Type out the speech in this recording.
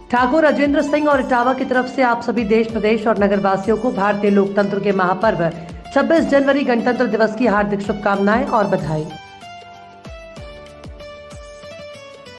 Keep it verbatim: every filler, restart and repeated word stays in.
ठाकुर राजेंद्र सिंह और इटावा की तरफ से आप सभी देश प्रदेश और नगर वासियों को भारतीय लोकतंत्र के महापर्व छब्बीस जनवरी गणतंत्र दिवस की हार्दिक शुभकामनाएं और बधाई।